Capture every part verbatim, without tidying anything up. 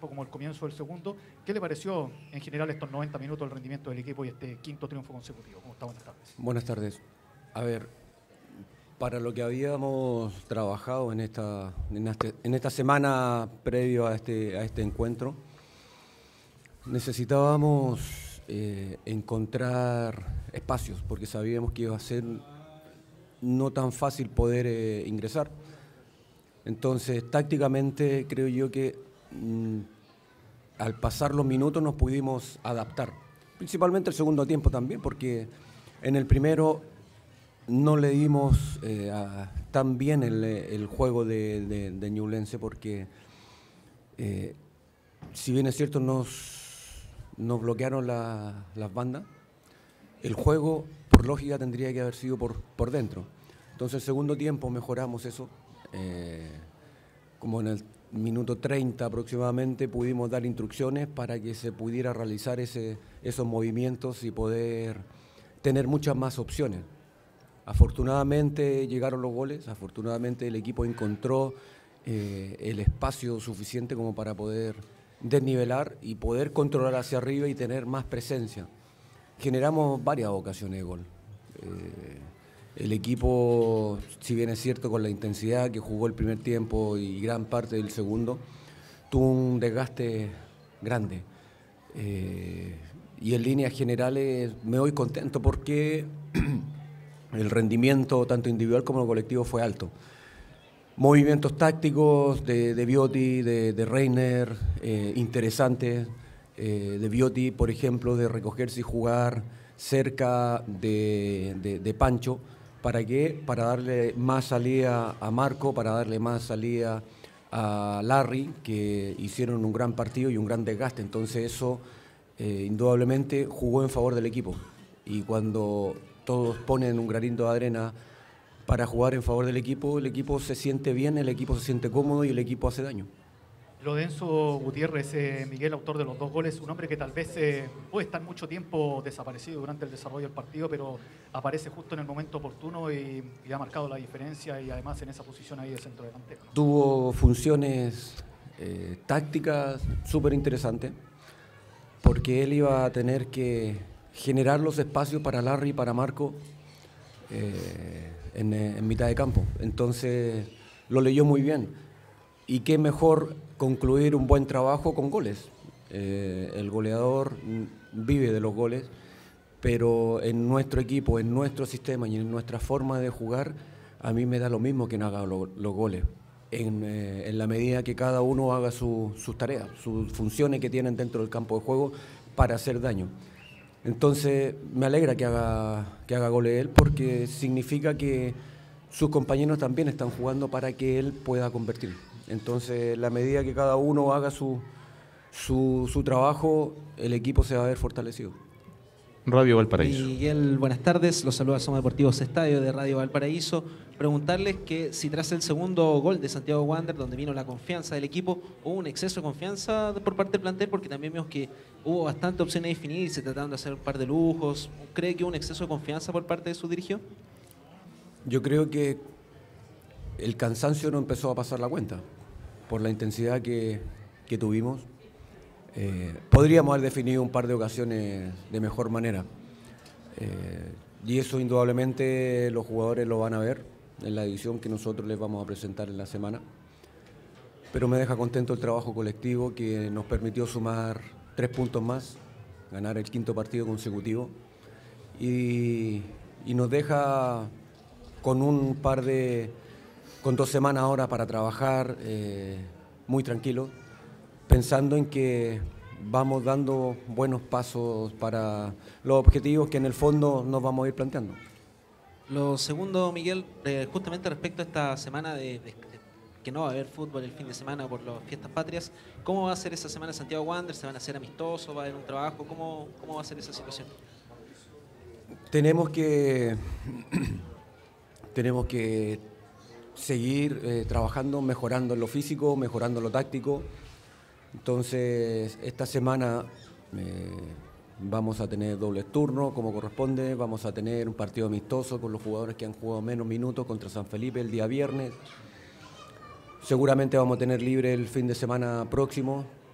tiempo como el comienzo del segundo. ¿Qué le pareció en general estos noventa minutos el rendimiento del equipo y este quinto triunfo consecutivo? ¿Cómo está? Buenas tardes. Buenas tardes. A ver, para lo que habíamos trabajado en esta, en este, en esta semana previo a este, a este encuentro, necesitábamos eh, encontrar espacios, porque sabíamos que iba a ser no tan fácil poder eh, ingresar. Entonces, tácticamente creo yo que mmm, al pasar los minutos nos pudimos adaptar, principalmente el segundo tiempo también, porque en el primero no le dimos eh, a, tan bien el, el juego de, de, de Ñublense, porque eh, si bien es cierto nos, nos bloquearon la, las bandas, el juego por lógica tendría que haber sido por, por dentro. Entonces el segundo tiempo mejoramos eso, eh, como en el minuto treinta aproximadamente pudimos dar instrucciones para que se pudiera realizar ese, esos movimientos y poder tener muchas más opciones. Afortunadamente llegaron los goles, afortunadamente el equipo encontró eh, el espacio suficiente como para poder desnivelar y poder controlar hacia arriba y tener más presencia. Generamos varias ocasiones de gol. Eh, el equipo, si bien es cierto con la intensidad que jugó el primer tiempo y gran parte del segundo, tuvo un desgaste grande. Eh, y en líneas generales me voy contento porque el rendimiento tanto individual como colectivo fue alto. Movimientos tácticos de, de Viotti, de, de Reiner, eh, interesantes. Eh, de Viotti, por ejemplo, de recogerse y jugar cerca de, de, de Pancho. ¿Para qué? Para darle más salida a Marco, para darle más salida a Larry, que hicieron un gran partido y un gran desgaste. Entonces eso eh, indudablemente jugó en favor del equipo. Y cuando todos ponen un granito de arena para jugar en favor del equipo, el equipo se siente bien, el equipo se siente cómodo y el equipo hace daño. Lorenzo Gutiérrez, eh, Miguel, autor de los dos goles, un hombre que tal vez eh, puede estar mucho tiempo desaparecido durante el desarrollo del partido, pero aparece justo en el momento oportuno y, y ha marcado la diferencia y además en esa posición ahí de centro delantero, ¿no? Tuvo funciones eh, tácticas súper interesantes, porque él iba a tener que generar los espacios para Larry y para Marco eh, en, en mitad de campo. Entonces lo leyó muy bien. Y qué mejor concluir un buen trabajo con goles. Eh, el goleador vive de los goles, pero en nuestro equipo, en nuestro sistema y en nuestra forma de jugar, a mí me da lo mismo que no haga lo, los goles. En, eh, en la medida que cada uno haga su, sus tareas, sus funciones que tienen dentro del campo de juego para hacer daño. Entonces me alegra que haga, que haga goles él, porque significa que sus compañeros también están jugando para que él pueda convertir. Entonces, en la medida que cada uno haga su, su, su trabajo, el equipo se va a ver fortalecido. Radio Valparaíso. Miguel, buenas tardes. Los saluda Somos Deportivos Estadio de Radio Valparaíso. Preguntarles que si tras el segundo gol de Santiago Wander, donde vino la confianza del equipo, hubo un exceso de confianza por parte del plantel, porque también vimos que hubo bastantes opciones definidas y se trataron de hacer un par de lujos. ¿Cree que hubo un exceso de confianza por parte de su dirigión? Yo creo que el cansancio no empezó a pasar la cuenta por la intensidad que, que tuvimos. Eh, podríamos haber definido un par de ocasiones de mejor manera. Eh, y eso indudablemente los jugadores lo van a ver en la edición que nosotros les vamos a presentar en la semana. Pero me deja contento el trabajo colectivo que nos permitió sumar tres puntos más, ganar el quinto partido consecutivo y, y nos deja con un par de... con dos semanas ahora para trabajar eh, muy tranquilo, pensando en que vamos dando buenos pasos para los objetivos que en el fondo nos vamos a ir planteando. Lo segundo, Miguel, eh, justamente respecto a esta semana de, de, de que no va a haber fútbol el fin de semana por las fiestas patrias, ¿cómo va a ser esa semana Santiago Wander? ¿Se van a hacer amistosos? ¿Va a haber un trabajo? ¿Cómo, cómo va a ser esa situación? Tenemos que... tenemos que seguir eh, trabajando, mejorando en lo físico, mejorando en lo táctico. Entonces, esta semana eh, vamos a tener dobles turnos como corresponde, vamos a tener un partido amistoso con los jugadores que han jugado menos minutos contra San Felipe el día viernes. Seguramente vamos a tener libre el fin de semana próximo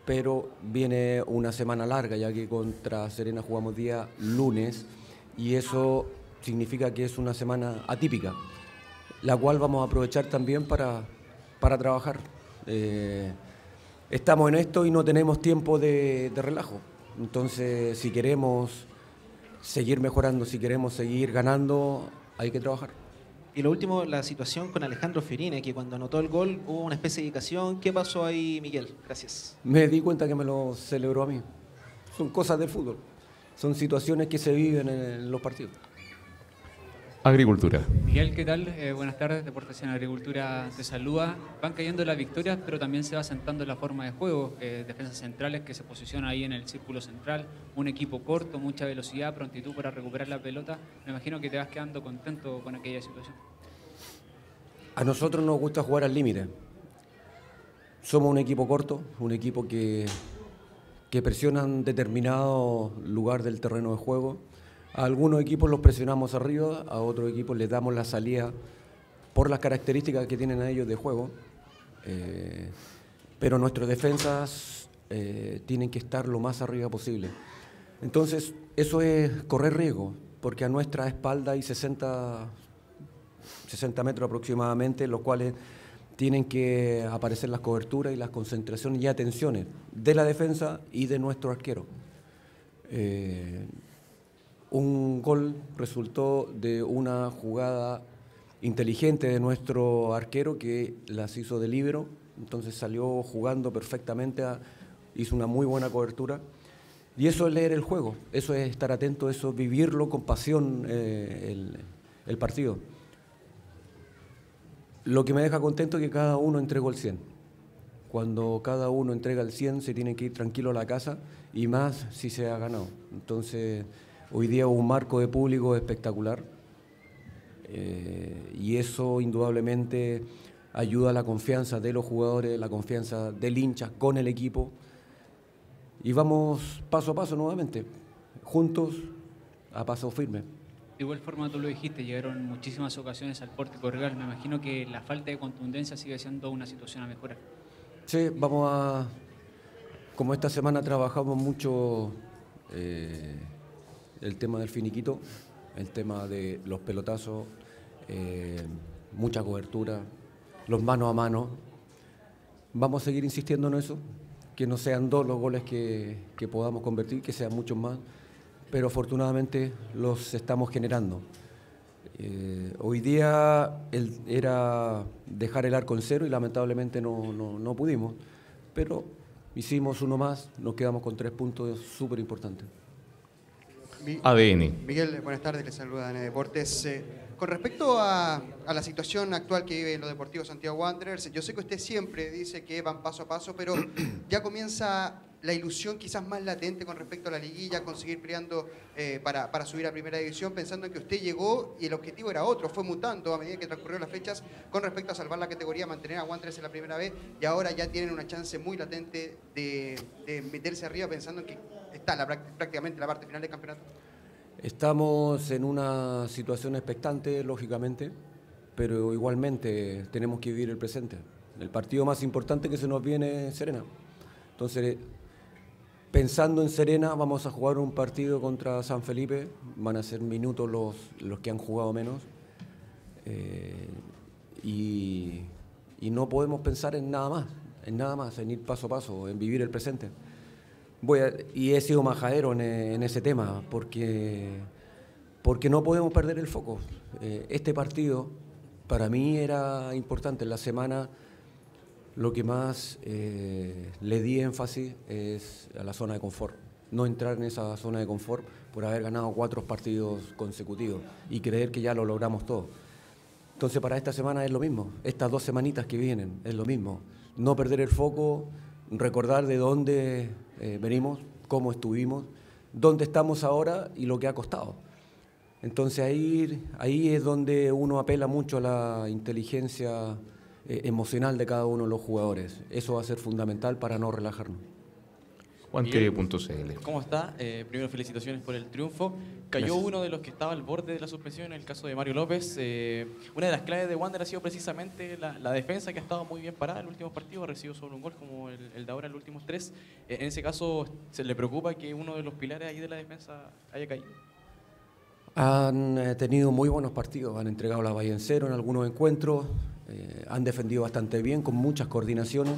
pero viene una semana larga, ya que contra Serena jugamos día lunes, y eso significa que es una semana atípica, la cual vamos a aprovechar también para, para trabajar. Eh, estamos en esto y no tenemos tiempo de, de relajo, entonces si queremos seguir mejorando, si queremos seguir ganando, hay que trabajar. Y lo último, la situación con Alejandro Fiorini, que cuando anotó el gol hubo una especie de dedicación. ¿Qué pasó ahí, Miguel? Gracias. Me di cuenta que me lo celebró a mí. Son cosas del fútbol, son situaciones que se viven en los partidos. Agricultura. Miguel, ¿qué tal? Eh, buenas tardes, Deportes en Agricultura te saluda. Van cayendo las victorias, pero también se va sentando la forma de juego. Eh, defensas centrales que se posicionan ahí en el círculo central, un equipo corto, mucha velocidad, prontitud para recuperar la pelota. Me imagino que te vas quedando contento con aquella situación. A nosotros nos gusta jugar al límite. Somos un equipo corto, un equipo que, que presiona en determinado lugar del terreno de juego. A algunos equipos los presionamos arriba, a otros equipos les damos la salida por las características que tienen a ellos de juego. Eh, pero nuestras defensas eh, tienen que estar lo más arriba posible. Entonces, eso es correr riesgo, porque a nuestra espalda hay sesenta, sesenta metros aproximadamente, los cuales tienen que aparecer las coberturas y las concentraciones y atenciones de la defensa y de nuestro arquero. Eh, Un gol resultó de una jugada inteligente de nuestro arquero que las hizo de líbero, entonces salió jugando perfectamente, a, hizo una muy buena cobertura. Y eso es leer el juego, eso es estar atento, eso es vivirlo con pasión eh, el, el partido. Lo que me deja contento es que cada uno entregó el cien. Cuando cada uno entrega el cien se tiene que ir tranquilo a la casa, y más si se ha ganado. Entonces, hoy día hubo un marco de público espectacular eh, y eso indudablemente ayuda a la confianza de los jugadores, la confianza del hincha con el equipo, y vamos paso a paso nuevamente, juntos, a paso firme. De igual forma, tú lo dijiste, llegaron muchísimas ocasiones al Pórtico Real. Me imagino que la falta de contundencia sigue siendo una situación a mejorar. Sí, vamos a... Como esta semana trabajamos mucho... Eh, el tema del finiquito, el tema de los pelotazos, eh, mucha cobertura, los mano a mano. Vamos a seguir insistiendo en eso, que no sean dos los goles que, que podamos convertir, que sean muchos más, pero afortunadamente los estamos generando. Eh, hoy día el, era dejar el arco en cero y lamentablemente no, no, no pudimos, pero hicimos uno más, nos quedamos con tres puntos súper importantes. A D N. Miguel, buenas tardes, les saluda A D N Deportes. Eh, con respecto a, a la situación actual que vive los Deportivos Santiago Wanderers, yo sé que usted siempre dice que van paso a paso, pero ya comienza la ilusión quizás más latente con respecto a la liguilla, conseguir peleando eh, para, para subir a Primera División, pensando en que usted llegó y el objetivo era otro, fue mutando a medida que transcurrieron las fechas con respecto a salvar la categoría, mantener a Wanderers en la primera vez, y ahora ya tienen una chance muy latente de, de meterse arriba, pensando en que está la, prácticamente la parte final del campeonato. Estamos en una situación expectante, lógicamente, pero igualmente tenemos que vivir el presente. El partido más importante que se nos viene es Serena. Entonces, pensando en Serena, vamos a jugar un partido contra San Felipe, van a ser minutos los, los que han jugado menos, eh, y, y no podemos pensar en nada más, en nada más, en ir paso a paso, en vivir el presente. Voy a, y he sido majadero en, en ese tema, porque, porque no podemos perder el foco. Eh, este partido para mí era importante. En la semana lo que más eh, le di énfasis es a la zona de confort. No entrar en esa zona de confort por haber ganado cuatro partidos consecutivos y creer que ya lo logramos todo. Entonces para esta semana es lo mismo, estas dos semanitas que vienen es lo mismo. No perder el foco, recordar de dónde eh, venimos, cómo estuvimos, dónde estamos ahora y lo que ha costado. Entonces ahí, ahí es donde uno apela mucho a la inteligencia eh, emocional de cada uno de los jugadores. Eso va a ser fundamental para no relajarnos. Guantelete punto c l. ¿Cómo está? Eh, primero, felicitaciones por el triunfo. Cayó Gracias. uno de los que estaba al borde de la suspensión, en el caso de Mario López. Eh, una de las claves de Wander ha sido precisamente la, la defensa, que ha estado muy bien parada en el último partido, ha recibido solo un gol como el, el de ahora en los últimos tres. Eh, en ese caso, ¿se le preocupa que uno de los pilares ahí de la defensa haya caído? Han eh, tenido muy buenos partidos, han entregado la valla en cero en algunos encuentros, eh, han defendido bastante bien, con muchas coordinaciones.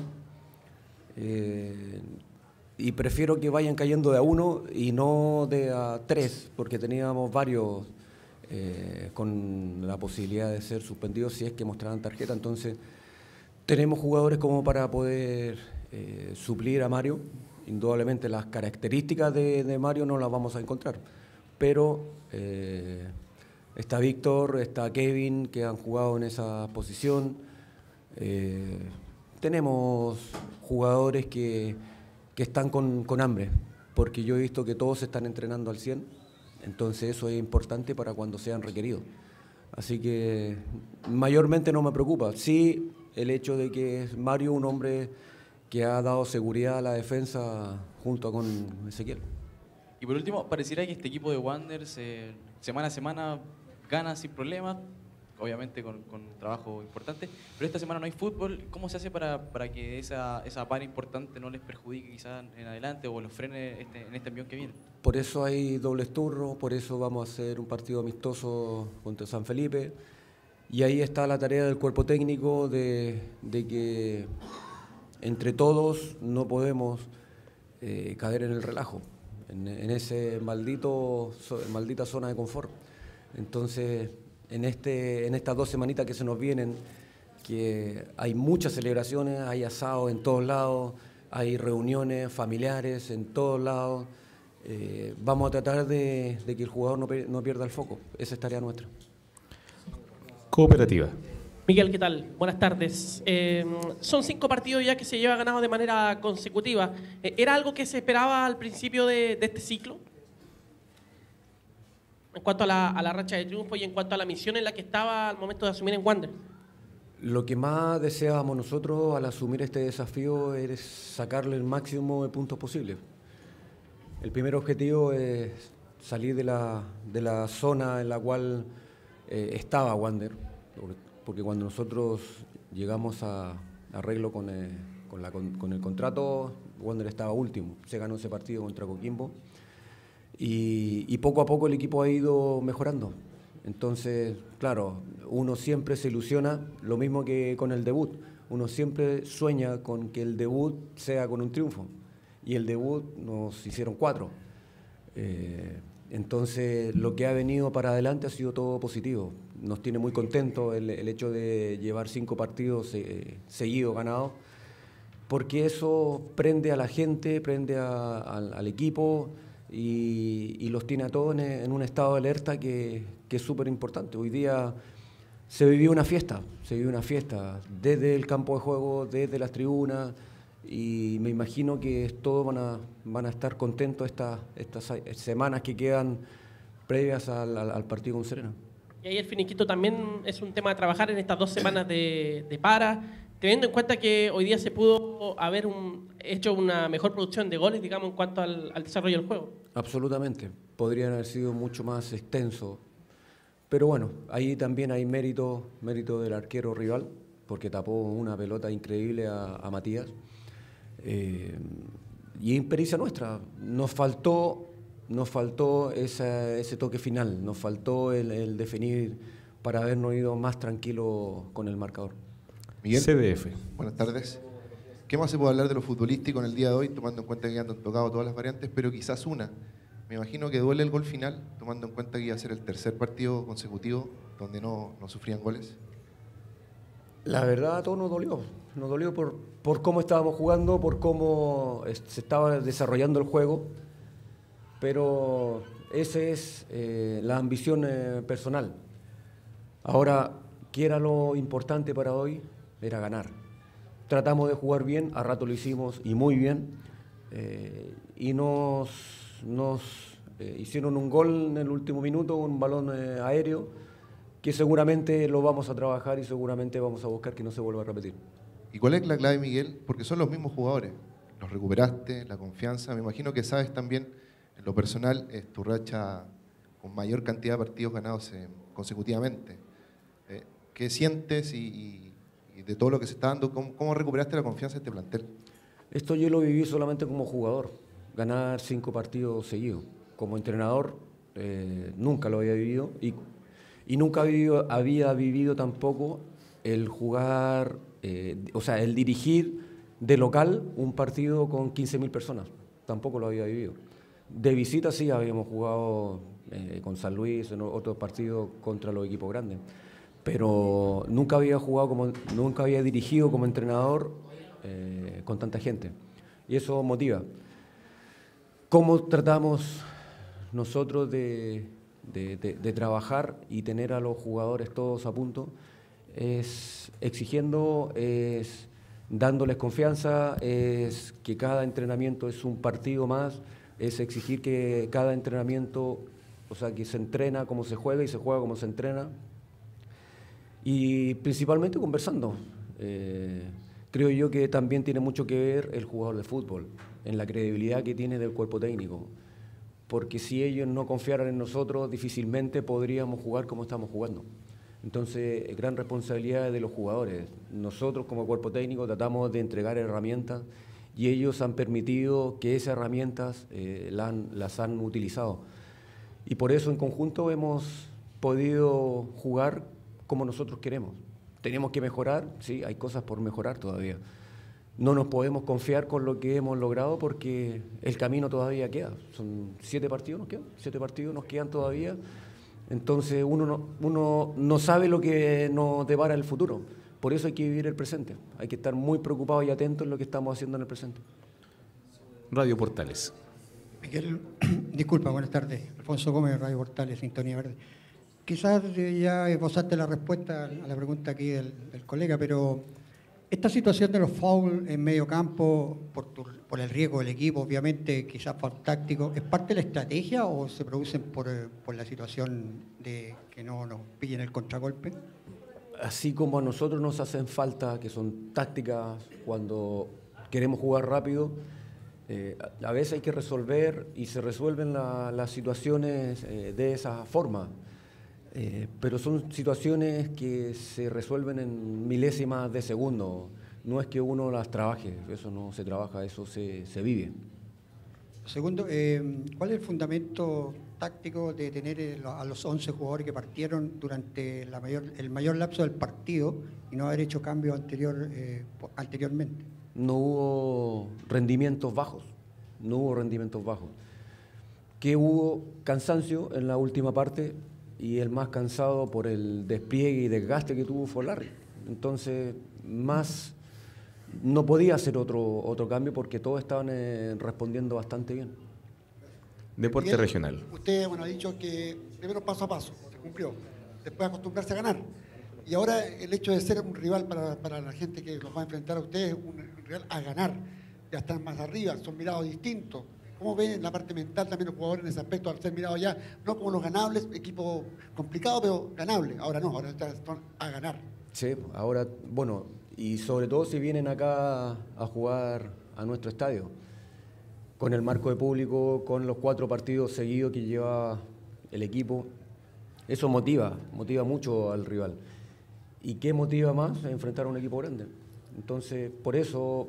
Eh, y prefiero que vayan cayendo de a uno y no de a tres, porque teníamos varios eh, con la posibilidad de ser suspendidos si es que mostraran tarjeta. Entonces, tenemos jugadores como para poder eh, suplir a Mario. Indudablemente las características de, de Mario no las vamos a encontrar, pero eh, está Víctor, está Kevin, que han jugado en esa posición. Eh, tenemos jugadores que, que están con, con hambre, porque yo he visto que todos se están entrenando al cien, entonces eso es importante para cuando sean requeridos. Así que mayormente no me preocupa. Sí, el hecho de que es Mario un hombre que ha dado seguridad a la defensa junto con Ezequiel. Y por último, pareciera que este equipo de Wanderers eh, semana a semana gana sin problemas, obviamente con, con trabajo importante, pero esta semana no hay fútbol. ¿Cómo se hace para, para que esa, esa par importante no les perjudique quizás en adelante o los frene este, en este envión que viene? Por eso hay dobles turnos, por eso vamos a hacer un partido amistoso contra San Felipe, y ahí está la tarea del cuerpo técnico de, de que entre todos no podemos eh, caer en el relajo, en, en ese maldito so, maldita zona de confort. Entonces, en, este, en estas dos semanitas que se nos vienen, que hay muchas celebraciones, hay asados en todos lados, hay reuniones familiares en todos lados, eh, vamos a tratar de, de que el jugador no, no pierda el foco. Esa es tarea nuestra. Cooperativa. Miguel, ¿qué tal? Buenas tardes. Eh, son cinco partidos ya que se lleva ganado de manera consecutiva. Eh, ¿Era algo que se esperaba al principio de, de este ciclo? En cuanto a la, a la racha de triunfo y en cuanto a la misión en la que estaba al momento de asumir en Wander. Lo que más deseábamos nosotros al asumir este desafío es sacarle el máximo de puntos posible. El primer objetivo es salir de la, de la zona en la cual eh, estaba Wander, porque cuando nosotros llegamos a arreglo con, eh, con, la, con, con el contrato, Wander estaba último, se ganó ese partido contra Coquimbo y, y poco a poco el equipo ha ido mejorando. Entonces, claro, uno siempre se ilusiona, lo mismo que con el debut, uno siempre sueña con que el debut sea con un triunfo, y el debut nos hicieron cuatro. Eh, entonces, lo que ha venido para adelante ha sido todo positivo. Nos tiene muy contentos el, el hecho de llevar cinco partidos eh, seguidos ganados, porque eso prende a la gente, prende a, a, al equipo y, y los tiene a todos en, en un estado de alerta que, que es súper importante. Hoy día se vivió una fiesta, se vivió una fiesta desde el campo de juego, desde las tribunas, y me imagino que todos van a, van a estar contentos estas, estas semanas que quedan previas al, al, al partido con Serena. Y ahí el finiquito también es un tema a trabajar en estas dos semanas de, de para, teniendo en cuenta que hoy día se pudo haber un, hecho una mejor producción de goles, digamos, en cuanto al, al desarrollo del juego. Absolutamente, podrían haber sido mucho más extensos, pero bueno, ahí también hay mérito, mérito del arquero rival, porque tapó una pelota increíble a, a Matías. Eh, y impericia nuestra, nos faltó, nos faltó esa, ese toque final, nos faltó el, el definir para habernos ido más tranquilos con el marcador. Miguel, C D F. Buenas tardes. ¿Qué más se puede hablar de lo futbolístico en el día de hoy, tomando en cuenta que ya han tocado todas las variantes, pero quizás una? Me imagino que duele el gol final, tomando en cuenta que iba a ser el tercer partido consecutivo donde no, no sufrían goles. La verdad, a todos nos dolió. Nos dolió por, por cómo estábamos jugando, por cómo se estaba desarrollando el juego, pero esa es eh, la ambición eh, personal. Ahora, ¿qué era lo importante para hoy? Era ganar. Tratamos de jugar bien, a rato lo hicimos y muy bien, eh, y nos, nos eh, hicieron un gol en el último minuto, un balón eh, aéreo, que seguramente lo vamos a trabajar y seguramente vamos a buscar que no se vuelva a repetir. ¿Y cuál es la clave, Miguel? Porque son los mismos jugadores. los recuperaste, la confianza. Me imagino que sabes también, en lo personal, es tu racha con mayor cantidad de partidos ganados eh, consecutivamente. Eh, ¿Qué sientes y, y, y de todo lo que se está dando, cómo, cómo recuperaste la confianza de este plantel? Esto yo lo viví solamente como jugador, ganar cinco partidos seguidos. Como entrenador eh, nunca lo había vivido y, y nunca había vivido, había vivido tampoco el jugar, eh, o sea, el dirigir de local un partido con quince mil personas. Tampoco lo había vivido. De visita sí habíamos jugado eh, con San Luis, en otros partidos contra los equipos grandes, pero nunca había jugado como, nunca había dirigido como entrenador eh, con tanta gente. Y eso motiva. ¿Cómo tratamos nosotros de, de, de, de trabajar y tener a los jugadores todos a punto? Es exigiendo, es dándoles confianza, es que cada entrenamiento es un partido más, es exigir que cada entrenamiento, o sea, que se entrena como se juega y se juega como se entrena. Y principalmente conversando. Eh, creo yo que también tiene mucho que ver el jugador de fútbol, en la credibilidad que tiene del cuerpo técnico. Porque si ellos no confiaran en nosotros, difícilmente podríamos jugar como estamos jugando. Entonces, gran responsabilidad de los jugadores. Nosotros como cuerpo técnico tratamos de entregar herramientas y ellos han permitido que esas herramientas eh, la han, las han utilizado. Y por eso en conjunto hemos podido jugar como nosotros queremos. Tenemos que mejorar, sí, hay cosas por mejorar todavía. No nos podemos confiar con lo que hemos logrado porque el camino todavía queda. Son siete partidos, nos quedan, siete partidos nos quedan todavía. Entonces uno no, uno no sabe lo que nos depara el futuro. Por eso hay que vivir el presente. Hay que estar muy preocupados y atentos en lo que estamos haciendo en el presente. Radio Portales. Miguel, disculpa, buenas tardes. Alfonso Gómez, Radio Portales, Sintonía Verde. Quizás ya esbozaste la respuesta a la pregunta aquí del, del colega, pero esta situación de los fouls en medio campo, por, tu, por el riesgo del equipo, obviamente, quizás foul táctico, ¿es parte de la estrategia o se producen por, por la situación de que no nos pillen el contragolpe? Así como a nosotros nos hacen falta, que son tácticas cuando queremos jugar rápido, eh, a veces hay que resolver y se resuelven la, las situaciones eh, de esa forma. Eh, pero son situaciones que se resuelven en milésimas de segundo. No es que uno las trabaje, eso no se trabaja, eso se, se vive. Segundo, eh, ¿cuál es el fundamento táctico de tener a los once jugadores que partieron durante la mayor, el mayor lapso del partido y no haber hecho cambios anterior, eh, anteriormente? No hubo rendimientos bajos, no hubo rendimientos bajos. Que hubo cansancio en la última parte y el más cansado por el despliegue y desgaste que tuvo fue Larry. Entonces, más no podía hacer otro, otro cambio porque todos estaban eh, respondiendo bastante bien. Deporte Miguel, regional. Usted bueno, ha dicho que primero paso a paso, se cumplió. Después acostumbrarse a ganar. Y ahora el hecho de ser un rival para, para la gente que los va a enfrentar a ustedes, un rival a ganar. Ya están más arriba, son mirados distintos. ¿Cómo ven en la parte mental también los jugadores en ese aspecto al ser mirados ya, no como los ganables, equipo complicado, pero ganable? Ahora no, ahora están a ganar. Sí, ahora, bueno, y sobre todo si vienen acá a jugar a nuestro estadio, con el marco de público, con los cuatro partidos seguidos que lleva el equipo, eso motiva, motiva mucho al rival. ¿Y qué motiva más? Enfrentar a un equipo grande. Entonces, por eso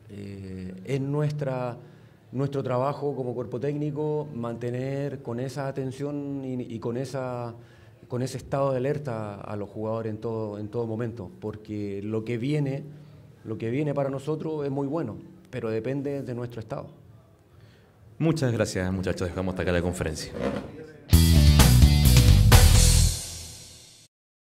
eh, es nuestra... nuestro trabajo como cuerpo técnico, mantener con esa atención y, y con, esa, con ese estado de alerta a los jugadores en todo, en todo momento, porque lo que viene, lo que viene para nosotros es muy bueno, pero depende de nuestro estado. Muchas gracias, muchachos. Dejamos hasta acá la conferencia.